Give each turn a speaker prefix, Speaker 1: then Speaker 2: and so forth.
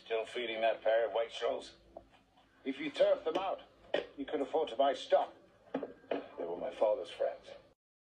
Speaker 1: Still feeding that pair of white shows?
Speaker 2: If you turf them out, you could afford to buy stock.
Speaker 1: They were my father's friends.